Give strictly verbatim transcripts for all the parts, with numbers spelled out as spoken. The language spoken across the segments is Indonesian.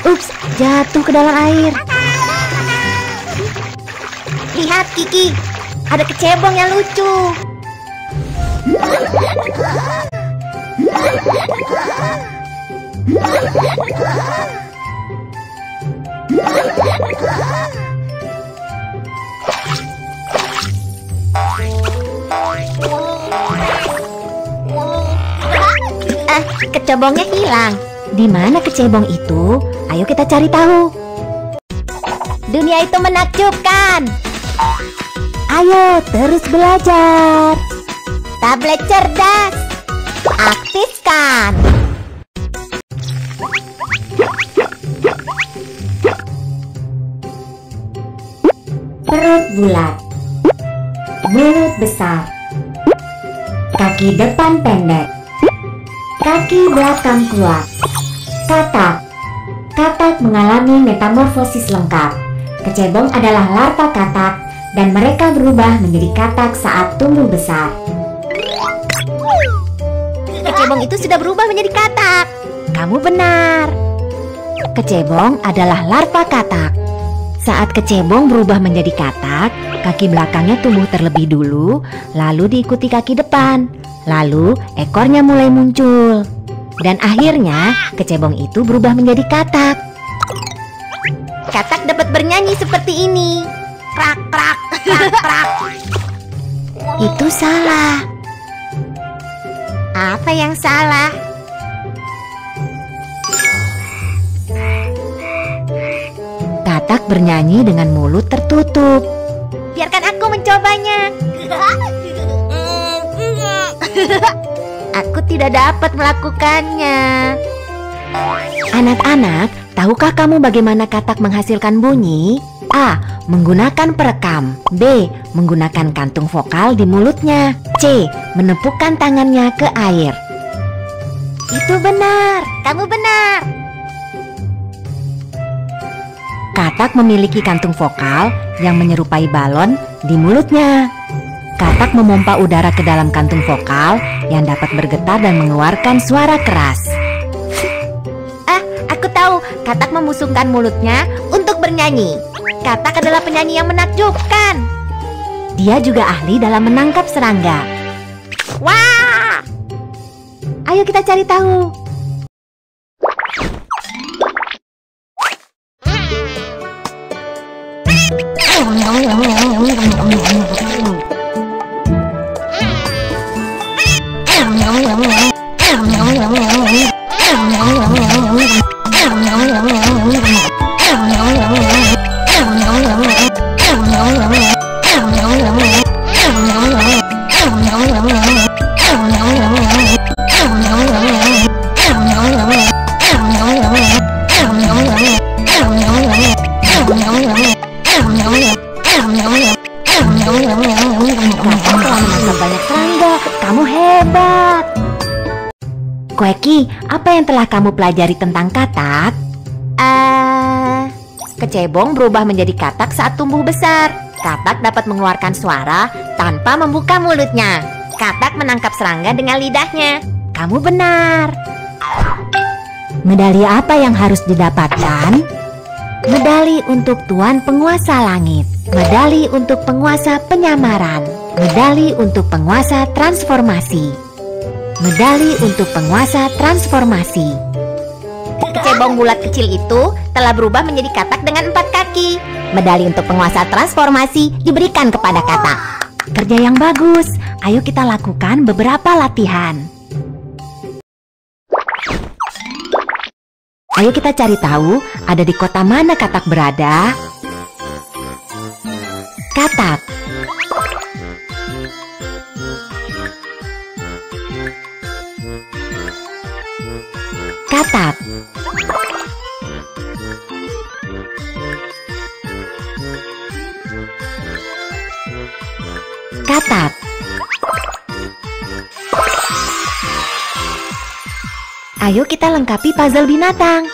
Ups, jatuh ke dalam air. Lihat Kiki, ada kecebong yang lucu. Eh, kecebongnya hilang. Di mana kecebong itu? Ayo kita cari tahu. Dunia itu menakjubkan. Ayo terus belajar. Tablet cerdas, aktifkan. Perut bulat, mulut besar, kaki depan pendek, kaki belakang kuat. Katak. Katak mengalami metamorfosis lengkap. Kecebong adalah larva katak dan mereka berubah menjadi katak saat tumbuh besar. Kecebong itu sudah berubah menjadi katak. Kamu benar. Kecebong adalah larva katak. Saat kecebong berubah menjadi katak, kaki belakangnya tumbuh terlebih dulu, lalu diikuti kaki depan. Lalu ekornya mulai muncul. Dan akhirnya kecebong itu berubah menjadi katak. Katak dapat bernyanyi seperti ini. Krak krak krak krak. Itu salah. Apa yang salah? Katak bernyanyi dengan mulut tertutup. Biarkan aku mencobanya. Aku tidak dapat melakukannya. Anak-anak, tahukah kamu bagaimana katak menghasilkan bunyi? A. Menggunakan perekam. B. Menggunakan kantung vokal di mulutnya. C. Menepukkan tangannya ke air. Itu benar, kamu benar. Katak memiliki kantung vokal yang menyerupai balon di mulutnya. Katak memompa udara ke dalam kantung vokal yang dapat bergetar dan mengeluarkan suara keras. Ah, aku tahu. Katak membusungkan mulutnya untuk bernyanyi. Katak adalah penyanyi yang menakjubkan. Dia juga ahli dalam menangkap serangga. Wah! Ayo kita cari tahu. Banyak serangga, kamu hebat. Kueki, apa yang telah kamu pelajari tentang katak? Uh, kecebong berubah menjadi katak saat tumbuh besar. Katak dapat mengeluarkan suara tanpa membuka mulutnya. Katak menangkap serangga dengan lidahnya. Kamu benar. Medali apa yang harus didapatkan? Medali untuk Tuan Penguasa Langit. Medali untuk penguasa penyamaran. Medali untuk penguasa transformasi. Medali untuk penguasa transformasi. Kecebong bulat kecil itu telah berubah menjadi katak dengan empat kaki. Medali untuk penguasa transformasi diberikan kepada katak. Kerja yang bagus. Ayo kita lakukan beberapa latihan. Ayo kita cari tahu ada di kota mana katak berada. Katak. Katak. Katak. Ayo kita lengkapi puzzle binatang.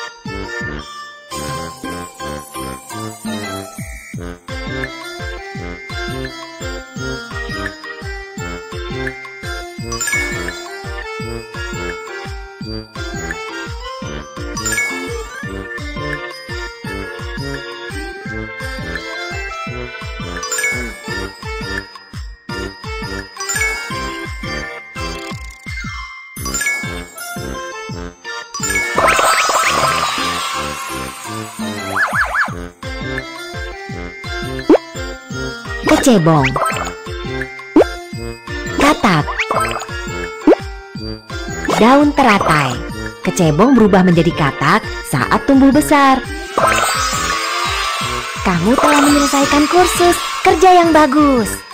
Kecebong, katak, daun teratai. Kecebong berubah menjadi katak saat tumbuh besar. Kamu telah menyelesaikan kursus. Kerja yang bagus.